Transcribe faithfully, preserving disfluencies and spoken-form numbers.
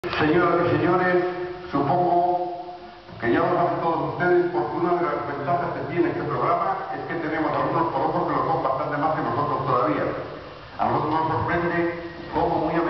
Señoras y señores, supongo que ya lo saben todos ustedes, porque una de las ventajas que tiene este programa es que tenemos algunos políticos que lo son bastante más que nosotros todavía. A nosotros nos sorprende cómo muy